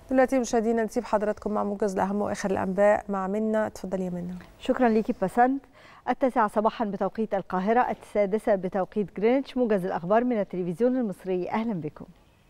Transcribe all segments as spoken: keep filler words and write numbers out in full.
دلوقتي مشاهدينا نسيب حضراتكم مع موجز لاهم واخر الانباء مع منى. تفضلي يا منى. شكرا ليكي بسنت. التاسعة صباحا بتوقيت القاهرة، السادسة بتوقيت جرينتش، موجز الأخبار من التلفزيون المصري. أهلا بكم.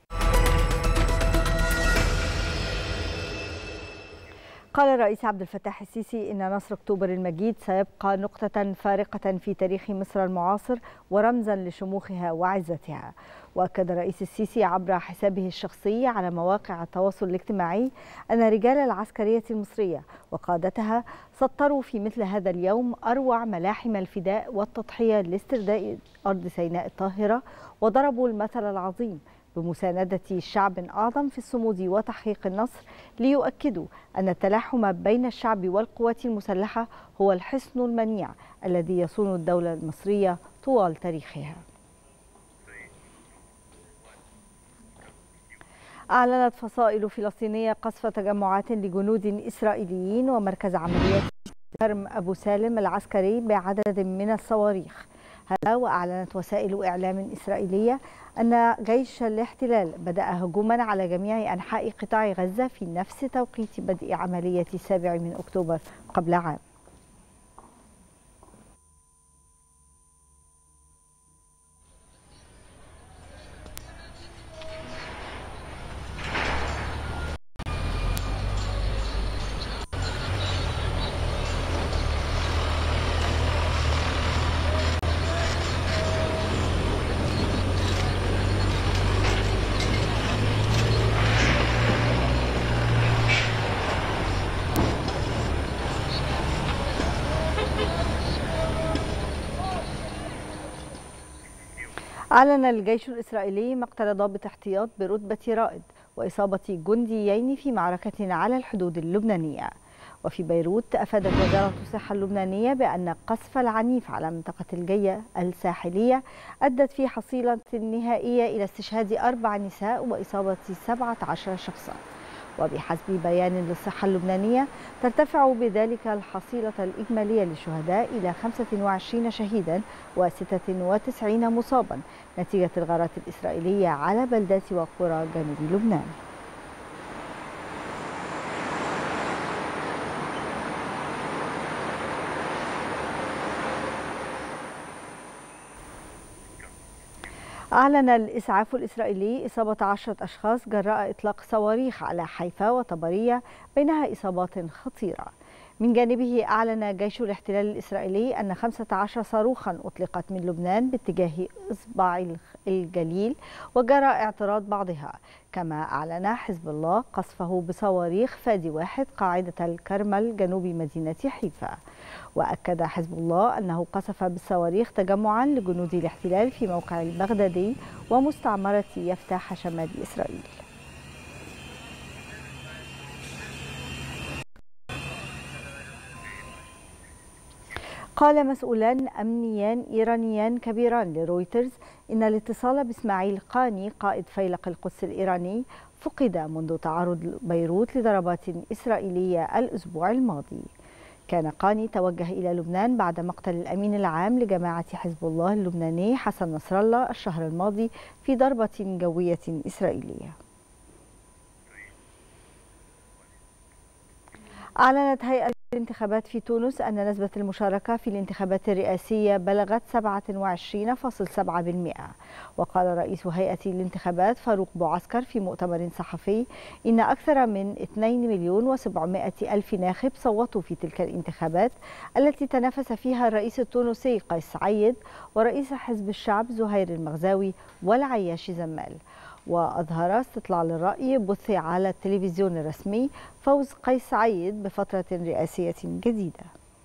قال الرئيس عبد الفتاح السيسي إن نصر أكتوبر المجيد سيبقى نقطة فارقة في تاريخ مصر المعاصر ورمزا لشموخها وعزتها. وأكد الرئيس السيسي عبر حسابه الشخصي على مواقع التواصل الاجتماعي أن رجال العسكرية المصرية وقادتها سطروا في مثل هذا اليوم أروع ملاحم الفداء والتضحية لاسترداء أرض سيناء الطاهرة، وضربوا المثل العظيم بمساندة شعب أعظم في الصمود وتحقيق النصر، ليؤكدوا أن التلاحم بين الشعب والقوات المسلحة هو الحصن المنيع الذي يصون الدولة المصرية طوال تاريخها. أعلنت فصائل فلسطينية قصف تجمعات لجنود إسرائيليين ومركز عمليات كرم أبو سالم العسكري بعدد من الصواريخ. هذا وأعلنت وسائل إعلام إسرائيلية أن جيش الاحتلال بدأ هجوما على جميع أنحاء قطاع غزة في نفس توقيت بدء عملية السابع من أكتوبر قبل عام. أعلن الجيش الإسرائيلي مقتل ضابط احتياط برتبة رائد وإصابة جنديين في معركة على الحدود اللبنانية. وفي بيروت أفادت وزارة الصحة اللبنانية بأن القصف العنيف على منطقة الجية الساحلية أدت في حصيلة نهائية إلى استشهاد أربع نساء وإصابة سبعة عشر شخصا. وبحسب بيان للصحة اللبنانية ترتفع بذلك الحصيلة الإجمالية للشهداء إلى خمسة وعشرين شهيدا وستة وتسعين مصابا نتيجة الغارات الإسرائيلية على بلدات وقرى جنوب لبنان. أعلن الإسعاف الإسرائيلي إصابة عشرة أشخاص جراء إطلاق صواريخ على حيفا وطبرية، بينها إصابات خطيرة. من جانبه أعلن جيش الاحتلال الإسرائيلي أن خمسة عشر صاروخا أطلقت من لبنان باتجاه إصبع الجليل وجرى اعتراض بعضها. كما أعلن حزب الله قصفه بصواريخ فادي واحد قاعدة الكرمل جنوب مدينة حيفا. وأكد حزب الله أنه قصف بالصواريخ تجمعا لجنود الاحتلال في موقع البغدادي ومستعمرة يفتح شمال إسرائيل. قال مسؤولان أمنيان إيرانيان كبيران لرويترز إن الاتصال بإسماعيل قاني قائد فيلق القدس الإيراني فقد منذ تعرض بيروت لضربات إسرائيلية الأسبوع الماضي. كان قاني توجه إلى لبنان بعد مقتل الأمين العام لجماعة حزب الله اللبناني حسن نصر الله الشهر الماضي في ضربة جوية إسرائيلية. أعلنت هيئة الانتخابات في تونس أن نسبة المشاركة في الانتخابات الرئاسية بلغت سبعة وعشرين فاصلة سبعة بالمئة. وقال رئيس هيئة الانتخابات فاروق بوعسكر في مؤتمر صحفي إن أكثر من اثنين مليون وسبعمائة ألف ناخب صوتوا في تلك الانتخابات التي تنافس فيها الرئيس التونسي قيس سعيد ورئيس حزب الشعب زهير المغزاوي والعياش زمال. وأظهر استطلاع للرأي بث على التلفزيون الرسمي فوز قيس سعيد بفترة رئاسية جديدة.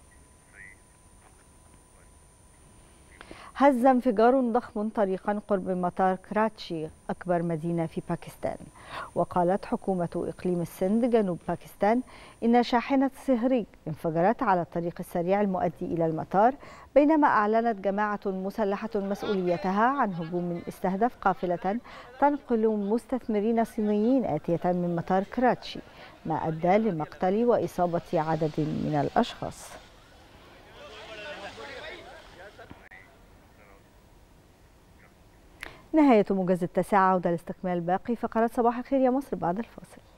هز انفجار ضخم طريقا قرب مطار كراتشي أكبر مدينة في باكستان. وقالت حكومة إقليم السند جنوب باكستان إن شاحنة صهريج انفجرت على الطريق السريع المؤدي إلى المطار، بينما أعلنت جماعة مسلحة مسؤوليتها عن هجوم استهدف قافلة تنقل مستثمرين صينيين آتية من مطار كراتشي، ما أدى لمقتل وإصابة عدد من الأشخاص. نهاية موجز التاسعة، وده لاستكمال باقي فقرات صباح الخير يا مصر بعد الفاصل.